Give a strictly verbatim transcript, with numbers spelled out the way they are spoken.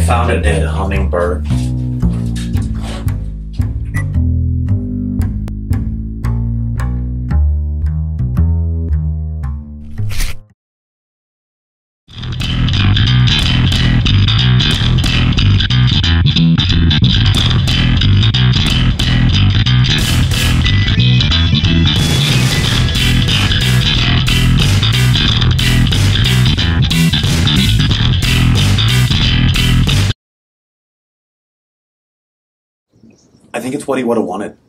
found a dead hummingbird. I think it's what he would have wanted.